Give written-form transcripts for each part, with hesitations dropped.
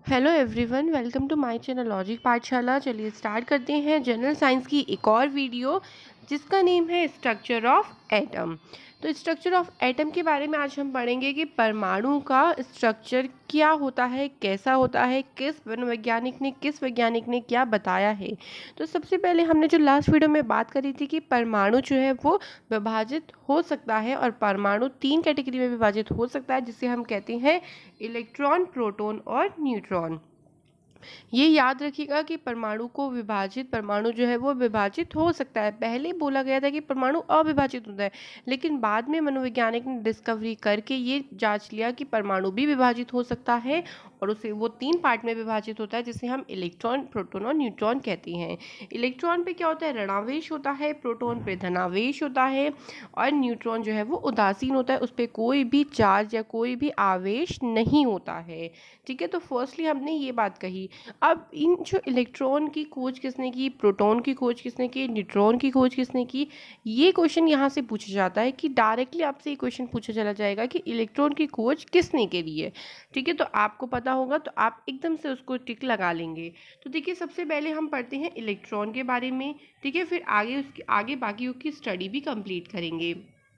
Hello everyone, welcome to my channel logic Pathshala. चलिए start करते हैं जनरल साइंस की एक और वीडियो जिसका नेम है स्ट्रक्चर ऑफ एटम। तो स्ट्रक्चर ऑफ एटम के बारे में आज हम पढ़ेंगे कि परमाणु का स्ट्रक्चर क्या होता है, कैसा होता है, किस वैज्ञानिक ने क्या बताया है। तो सबसे पहले हमने जो लास्ट वीडियो में बात करी थी कि परमाणु जो है वो विभाजित हो सकता है, और परमाणु 3 कैटेगरी में विभाजित हो सकता है जिसे हम कहते हैं इलेक्ट्रॉन, प्रोटॉन और न्यूट्रॉन। ये याद रखिएगा कि परमाणु जो है वो विभाजित हो सकता है। पहले बोला गया था कि परमाणु अविभाजित होता है, लेकिन बाद में मनोवैज्ञानिक ने डिस्कवरी करके ये जांच लिया कि परमाणु भी विभाजित हो सकता है, और उसे वो 3 पार्ट में विभाजित होता है जिसे हम इलेक्ट्रॉन, प्रोटॉन और न्यूट्रॉन कहते हैं। इलेक्ट्रॉन पे क्या होता है, ऋणावेश होता है, प्रोटॉन पे धनावेश होता है, और न्यूट्रॉन जो है वो उदासीन होता है, उस पर कोई भी चार्ज या कोई भी आवेश नहीं होता है। ठीक है, तो फर्स्टली हमने ये बात कही। अब इन जो इलेक्ट्रॉन की खोज किसने की, प्रोटॉन की खोज किसने की, न्यूट्रॉन की खोज किसने की, ये क्वेश्चन यहाँ से पूछा जाता है कि डायरेक्टली आपसे ये क्वेश्चन पूछा चला जाएगा कि इलेक्ट्रॉन की खोज किसने करी है। ठीक है, तो आपको पता होगा तो आप एकदम से उसको टिक लगा लेंगे। तो देखिए, सबसे पहले हम पढ़ते हैं इलेक्ट्रॉन के बारे में। ठीक है, फिर आगे बाकी की स्टडी भी कंप्लीट करेंगे।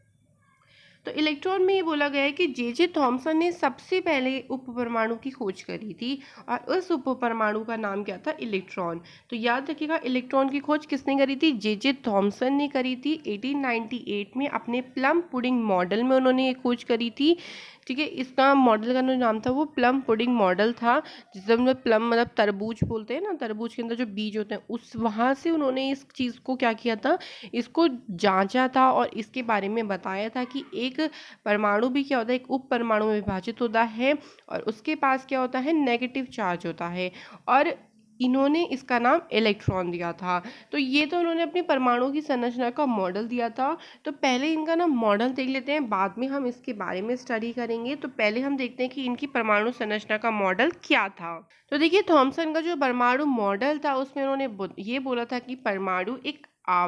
तो इलेक्ट्रॉन में ये बोला गया है कि जे थॉमसन ने सबसे पहले उप परमाणु की खोज करी थी, और उस उप परमाणु का नाम क्या था, इलेक्ट्रॉन। तो याद रखिएगा, इलेक्ट्रॉन की खोज किसने करी थी, जे थॉमसन ने करी थी। 1898 में अपने प्लम पुडिंग मॉडल में उन्होंने ये खोज करी थी। ठीक है, इसका मॉडल का नाम था वो प्लम पुडिंग मॉडल था, जिसे हम लोग प्लम मतलब तरबूज बोलते हैं ना, तरबूज के अंदर जो बीज होते हैं, उस वहाँ से उन्होंने इस चीज़ को क्या किया था, इसको जांचा था और इसके बारे में बताया था कि एक परमाणु भी क्या होता है, एक उप परमाणु में विभाजित होता है, और उसके पास क्या होता है, नेगेटिव चार्ज होता है, और इन्होंने इसका नाम इलेक्ट्रॉन दिया था। तो ये तो उन्होंने अपनी परमाणु की संरचना का मॉडल दिया था। तो पहले इनका ना मॉडल देख लेते हैं, बाद में हम इसके बारे में स्टडी करेंगे। तो पहले हम देखते हैं कि इनकी परमाणु संरचना का मॉडल क्या था। तो देखिए, थॉमसन का जो परमाणु मॉडल था उसमें उन्होंने ये बोला था कि परमाणु एक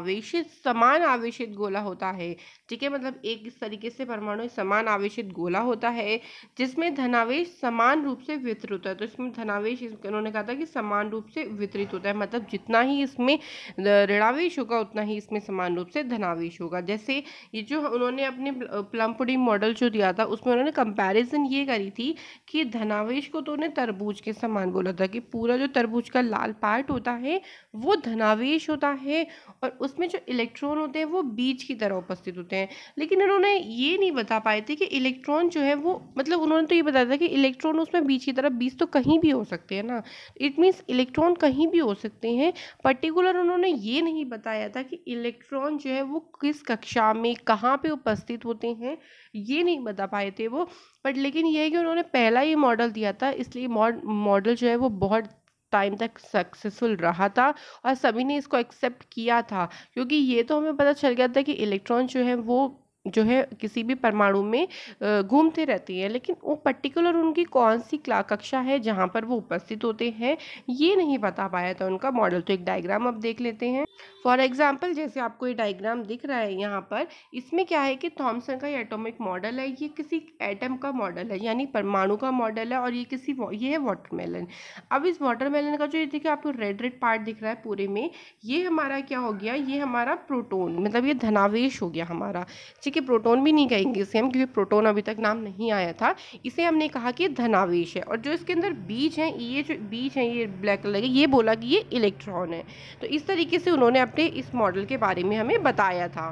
समान आवेशित गोला होता है। ठीक है, मतलब एक इस तरीके से परमाणु समान आवेशित गोला होता है जिसमें धनावेश समान रूप से वितरित होता है। तो इसमें धनावेश उन्होंने कहा था कि समान रूप से वितरित होता है, मतलब जितना ही इसमें ऋणावेश होगा उतना ही इसमें समान रूप से धनावेश होगा। जैसे ये जो उन्होंने अपने प्लम पुडिंग मॉडल जो दिया था उसमें उन्होंने कंपैरिजन ये करी थी कि धनावेश को तो उन्हें तरबूज के समान बोला था कि पूरा जो तरबूज का लाल पार्ट होता है वो धनावेश होता है, और उसमें जो इलेक्ट्रॉन होते हैं वो बीज की तरह उपस्थित होते हैं। लेकिन उन्होंने ये नहीं बता पाए थे कि इलेक्ट्रॉन जो है वो, मतलब उन्होंने तो ये बताया था कि इलेक्ट्रॉन उसमें बीज की तरह, बीज तो कहीं भी हो सकते हैं ना, इट मीन्स इलेक्ट्रॉन कहीं भी हो सकते हैं। पर्टिकुलर उन्होंने ये नहीं बताया था कि इलेक्ट्रॉन जो है वो किस कक्षा में कहाँ पे उपस्थित होते हैं, ये नहीं बता पाए थे वो। बट लेकिन ये है कि उन्होंने पहला ही मॉडल दिया था, इसलिए मॉडल जो है वो बहुत टाइम तक सक्सेसफुल रहा था और सभी ने इसको एक्सेप्ट किया था, क्योंकि ये तो हमें पता चल गया था कि इलेक्ट्रॉन जो है वो जो है किसी भी परमाणु में घूमते रहती है, लेकिन वो पर्टिकुलर उनकी कौन सी कक्षा है जहाँ पर वो उपस्थित होते हैं ये नहीं बता पाया था उनका मॉडल। तो एक डायग्राम अब देख लेते हैं। फॉर एग्जाम्पल, जैसे आपको ये डायग्राम दिख रहा है यहाँ पर, इसमें क्या है कि थॉमसन का ये एटॉमिक मॉडल है, ये किसी एटम का मॉडल है यानी परमाणु का मॉडल है, और ये है वाटरमेलन। अब इस वाटरमेलन का जो ये देखिए आपको रेड रेड पार्ट दिख रहा है पूरे में, ये हमारा क्या हो गया, ये हमारा प्रोटॉन, मतलब ये धनावेश हो गया हमारा। ठीक है, प्रोटॉन भी नहीं कहेंगे इसे हम, क्योंकि प्रोटॉन अभी तक नाम नहीं आया था, इसे हमने कहा कि धनावेश है। और जो इसके अंदर बीज हैं, ये जो बीज हैं ये ब्लैक कलर के, ये बोला कि ये इलेक्ट्रॉन है। तो इस तरीके से उन्होंने अपने इस मॉडल के बारे में हमें बताया था।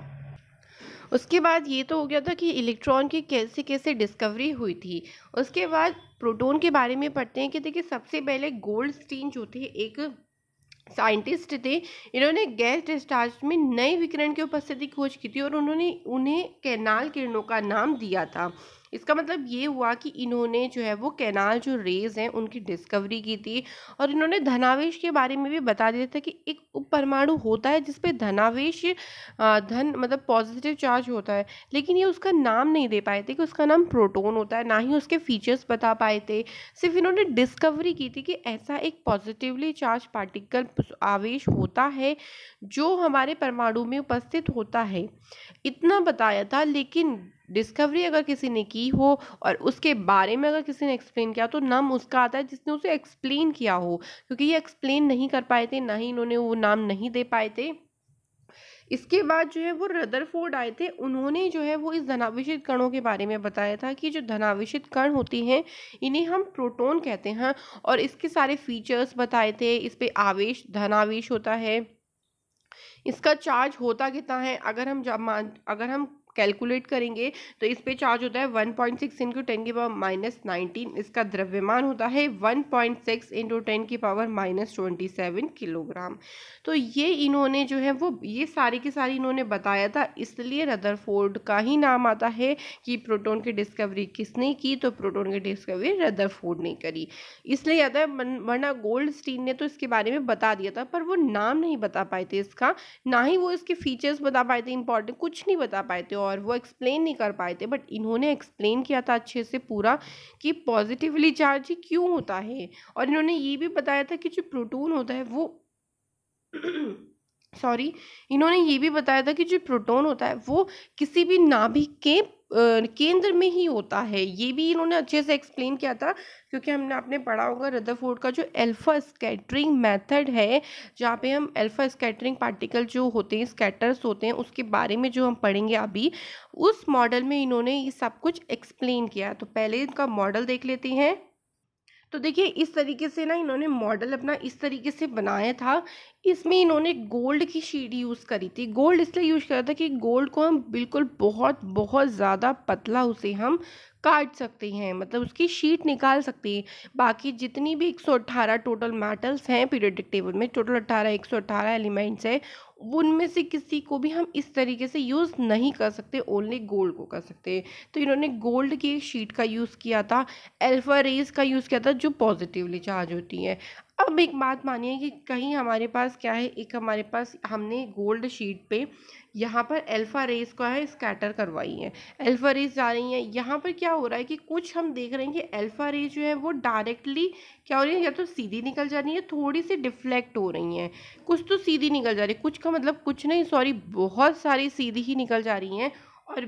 उसके बाद ये तो हो गया था कि इलेक्ट्रॉन की कैसे कैसे डिस्कवरी हुई थी। उसके बाद प्रोटॉन के बारे में पढ़ते हैं कि देखिए, सबसे पहले गोल्डस्टीन जो थे एक साइंटिस्ट थे, इन्होंने गैस डिस्चार्ज में नए विकिरण की उपस्थिति की खोज की थी, और उन्होंने उन्हें कैनाल किरणों का नाम दिया था। इसका मतलब ये हुआ कि इन्होंने जो है वो कैनाल जो रेज हैं उनकी डिस्कवरी की थी, और इन्होंने धनावेश के बारे में भी बता दिया था कि एक उप परमाणु होता है जिसपे धनावेश धन मतलब पॉजिटिव चार्ज होता है, लेकिन ये उसका नाम नहीं दे पाए थे कि उसका नाम प्रोटॉन होता है, ना ही उसके फीचर्स बता पाए थे। सिर्फ इन्होंने डिस्कवरी की थी कि ऐसा एक पॉजिटिवली चार्ज पार्टिकल आवेश होता है जो हमारे परमाणु में उपस्थित होता है, इतना बताया था। लेकिन डिस्कवरी अगर किसी ने की हो और उसके बारे में अगर किसी ने एक्सप्लेन किया तो नाम उसका आता है जिसने उसे एक्सप्लेन किया हो, क्योंकि ये एक्सप्लेन नहीं कर पाए थे, ना ही इन्होंने वो नाम नहीं दे पाए थे। इसके बाद जो है वो रदरफोर्ड आए थे, उन्होंने जो है वो इस धनावेशित कणों के बारे में बताया था कि जो धनावेशित कण होती हैं इन्हें हम प्रोटॉन कहते हैं, और इसके सारे फीचर्स बताए थे। इस पे आवेश धनावेश होता है, इसका चार्ज होता कितना है, अगर हम कैलकुलेट करेंगे तो इस पे चार्ज होता है 1.6 इंटू 10⁻⁻19। इसका द्रव्यमान होता है 1.6 इंटू 10⁻⁻27 किलोग्राम। तो ये इन्होंने जो है वो ये सारी की सारी इन्होंने बताया था, इसलिए रदरफोर्ड का ही नाम आता है कि प्रोटॉन की डिस्कवरी किसने की, तो प्रोटॉन की डिस्कवरी रदरफोर्ड ने करी, इसलिए आता है। वरना गोल्डस्टीन ने तो इसके बारे में बता दिया था, पर वो नाम नहीं बता पाए थे इसका, ना ही वो इसके फीचर्स बता पाए थे, इंपॉर्टेंट कुछ नहीं बता पाए थे, और वो एक्सप्लेन नहीं कर पाए थे। बट इन्होंने एक्सप्लेन किया था अच्छे से पूरा कि पॉजिटिवली चार्ज क्यों होता है, और इन्होंने ये भी बताया था कि जो प्रोटॉन होता है वो सॉरी, इन्होंने ये भी बताया था कि जो प्रोटॉन होता है वो किसी भी नाभिक के केंद्र में ही होता है। ये भी इन्होंने अच्छे से एक्सप्लेन किया था, क्योंकि हमने आपने पढ़ा होगा रदरफोर्ड का जो अल्फा स्कैटरिंग मेथड है, जहाँ पे हम अल्फा स्कैटरिंग पार्टिकल जो होते हैं, स्कैटर्स होते हैं, उसके बारे में जो हम पढ़ेंगे अभी, उस मॉडल में इन्होंने ये सब कुछ एक्सप्लेन किया। तो पहले इनका मॉडल देख लेते हैं। तो देखिए इस तरीके से ना इन्होंने मॉडल अपना इस तरीके से बनाया था। इसमें इन्होंने गोल्ड की शीट यूज़ करी थी। गोल्ड इसलिए यूज़ करा था कि गोल्ड को हम बिल्कुल बहुत बहुत ज़्यादा पतला उसे हम काट सकते हैं, मतलब उसकी शीट निकाल सकते हैं। बाकी जितनी भी 118 टोटल मेटल्स हैं पीरियोडिक टेबल में, टोटल 118 एलिमेंट्स हैं, उनमें से किसी को भी हम इस तरीके से यूज़ नहीं कर सकते, ओनली गोल्ड को कर सकते हैं। तो इन्होंने गोल्ड की शीट का यूज़ किया था, अल्फा रेज का यूज़ किया था जो पॉजिटिवली चार्ज होती है। अब एक बात मानिए कि कहीं हमारे पास क्या है, एक हमारे पास हमने गोल्ड शीट पे यहाँ पर अल्फा रेज का है स्कैटर करवाई है, अल्फा रेज जा रही हैं। यहाँ पर क्या हो रहा है कि कुछ हम देख रहे हैं कि अल्फा रेज जो है वो डायरेक्टली क्या हो रही है, या तो सीधी निकल जा रही है, थोड़ी सी डिफ्लेक्ट हो रही हैं, कुछ तो सीधी निकल जा रही है, कुछ का मतलब कुछ नहीं, सॉरी, बहुत सारी सीधी ही निकल जा रही हैं। और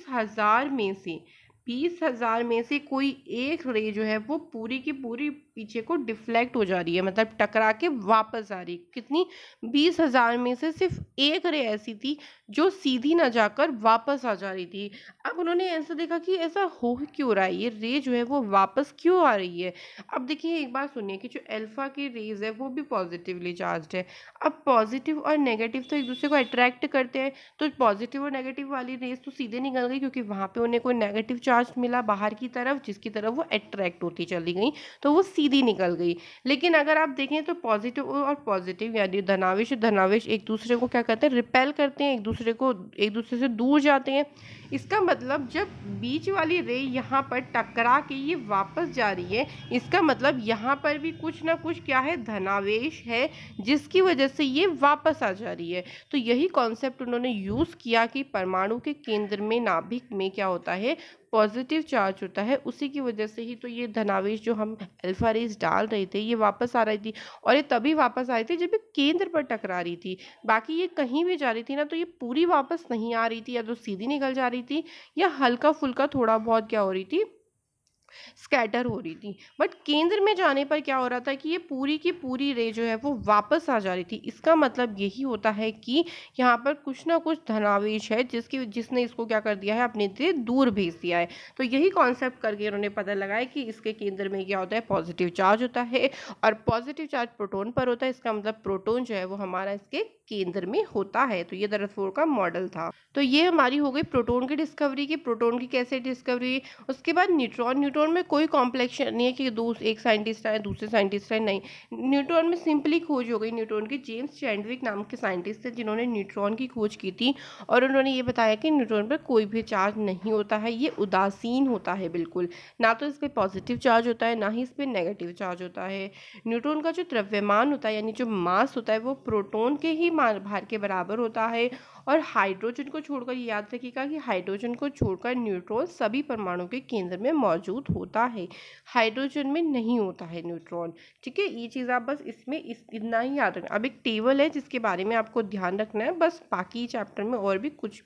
20,000 में से कोई एक रे जो है वो पूरी की पूरी पीछे को डिफ्लेक्ट हो जा रही है, मतलब टकरा के वापस आ रही। कितनी? 20,000 में से सिर्फ एक रे ऐसी थी जो सीधी ना जाकर वापस आ जा रही थी। अब उन्होंने ऐसा देखा कि ऐसा हो क्यों रहा है, ये रे जो है वो वापस क्यों आ रही है। अब देखिए एक बात सुनिए कि जो अल्फा की रेज है वो भी पॉजिटिवली चार्ज है। अब पॉजिटिव और नेगेटिव तो एक दूसरे को अट्रैक्ट करते हैं, तो पॉजिटिव और नेगेटिव वाली रेज तो सीधे निकल गई, क्योंकि वहाँ पे उन्हें कोई नेगेटिव चार्ज मिला बाहर की तरफ, जिसकी तरफ वो अट्रैक्ट होती चली गई, तो वो सीधी निकल गई। लेकिन अगर आप देखें तो पॉजिटिव और पॉजिटिव यानी धनावेश धनावेश एक दूसरे को क्या करते हैं, रिपेल करते हैं, एक दूसरे से दूर जाते हैं। इसका मतलब जब बीच वाली रे यहाँ पर टकरा के ये वापस जा रही है, इसका मतलब यहाँ पर भी कुछ ना कुछ क्या है, धनावेश है, जिसकी वजह से ये वापस आ जा रही है। तो यही कॉन्सेप्ट उन्होंने यूज़ किया कि परमाणु के केंद्र में नाभिक में क्या होता है, पॉजिटिव चार्ज होता है, उसी की वजह से ही तो ये धनावेश जो हम अल्फा रेज डाल रहे थे ये वापस आ रही थी, और ये तभी वापस आ रही थी जब ये केंद्र पर टकरा रही थी। बाकी ये कहीं भी जा रही थी ना, तो ये पूरी वापस नहीं आ रही थी, या तो सीधी निकल जा रही थी, या हल्का फुल्का थोड़ा बहुत क्या हो रही थी, स्कैटर हो रही थी। बट केंद्र में जाने पर क्या हो रहा था कि ये पूरी की पूरी रे जो है वो वापस आ जा रही थी। इसका मतलब यही होता है कि यहाँ पर कुछ ना कुछ धनावेश है जिसने इसको क्या कर दिया है, अपने से दूर भेज दिया है। तो यही कॉन्सेप्ट करके उन्होंने पता लगाया कि इसके केंद्र में क्या होता है, पॉजिटिव चार्ज होता है, और पॉजिटिव चार्ज प्रोटॉन पर होता है। इसका मतलब प्रोटॉन जो है वो हमारा इसके केंद्र में होता है। तो ये रदरफोर्ड का मॉडल था। तो ये हमारी हो गई प्रोटॉन की डिस्कवरी की, प्रोटॉन की कैसे डिस्कवरी। उसके बाद न्यूट्रॉन में कोई कॉम्प्लेक्शन नहीं है कि एक साइंटिस्ट आए दूसरे साइंटिस्ट आए, नहीं, न्यूट्रॉन में सिंपली खोज हो गई। न्यूट्रॉन की जेम्स चैडविक नाम के साइंटिस्ट थे जिन्होंने न्यूट्रॉन की खोज की थी, और उन्होंने ये बताया कि न्यूट्रॉन पर कोई भी चार्ज नहीं होता है, ये उदासीन होता है बिल्कुल, ना तो इस पर पॉजिटिव चार्ज होता है ना ही इस पर नेगेटिव चार्ज होता है। न्यूट्रॉन का जो द्रव्यमान होता है यानी जो मास होता है वो प्रोटॉन के ही भार के बराबर होता है, और हाइड्रोजन को छोड़कर, याद रखिएगा कि हाइड्रोजन को छोड़कर न्यूट्रॉन सभी परमाणु के केंद्र में मौजूद होता है, हाइड्रोजन में नहीं होता है न्यूट्रॉन। ठीक है, ये चीज़ आप बस इसमें इतना ही याद रखना। अब एक टेबल है जिसके बारे में आपको ध्यान रखना है, बस बाकी चैप्टर में और भी कुछ भी।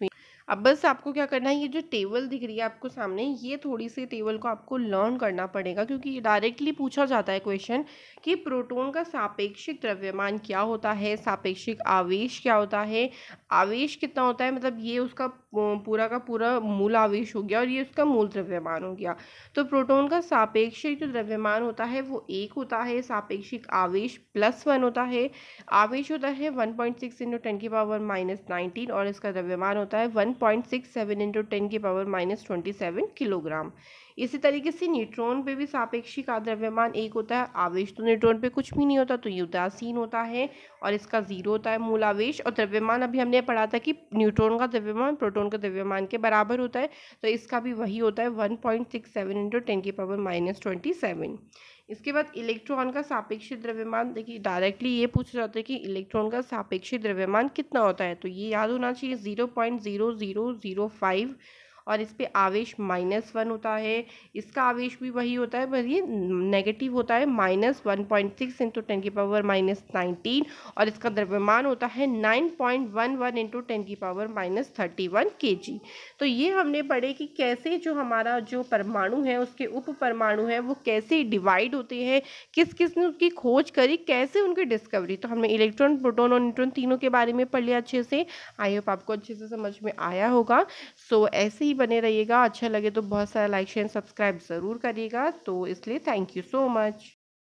अब बस आपको क्या करना है, ये जो टेबल दिख रही है आपको सामने, ये थोड़ी सी टेबल को आपको लर्न करना पड़ेगा, क्योंकि डायरेक्टली पूछा जाता है क्वेश्चन कि प्रोटॉन का सापेक्षिक द्रव्यमान क्या होता है, सापेक्षिक आवेश क्या होता है, आवेश कितना होता है, मतलब ये उसका पूरा का पूरा मूल आवेश हो गया और ये उसका मूल द्रव्यमान हो गया। तो प्रोटॉन का सापेक्षिक जो द्रव्यमान होता है वो 1 होता है, सापेक्षिक आवेश +1 होता है, आवेश होता है 1.6 इंटू 10⁻⁻19 और इसका द्रव्यमान होता है 1.67 इंटू 10⁻⁻27 किलोग्राम। इसी तरीके से न्यूट्रॉन पे भी सापेक्षिक द्रव्यमान 1 होता है, आवेश तो न्यूट्रॉन पे कुछ भी नहीं होता तो ये उदासीन होता है और इसका 0 होता है मूल आवेश। और द्रव्यमान अभी हमने पढ़ा था कि न्यूट्रॉन का द्रव्यमान प्रोटॉन का द्रव्यमान के बराबर होता है, तो इसका भी वही होता है 1.67 इंटू 10⁻⁻27। इसके बाद इलेक्ट्रॉन का सापेक्षिक द्रव्यमान, देखिए डायरेक्टली ये पूछा जाता है कि इलेक्ट्रॉन का सापेक्षिक द्रव्यमान कितना होता है, तो ये याद होना चाहिए 0.0005 और इस पे आवेश -1 होता है, इसका आवेश भी वही होता है बस ये नेगेटिव होता है -1.6 इंटू 10⁻⁻19 और इसका द्रव्यमान होता है 9.11 इंटू 10⁻31 kg। तो ये हमने पढ़े कि कैसे जो हमारा जो परमाणु है उसके उप परमाणु है वो कैसे डिवाइड होते हैं, किस किस ने उसकी खोज करी, कैसे उनकी डिस्कवरी। तो हमने इलेक्ट्रॉन प्रोटॉन और न्यूट्रॉन तीनों के बारे में पढ़ लिया अच्छे से। आई होप आपको अच्छे से समझ में आया होगा। सो ऐसे ही बने रहिएगा, अच्छा लगे तो बहुत सारा लाइक शेयर सब्सक्राइब ज़रूर करिएगा। तो इसलिए थैंक यू सो मच।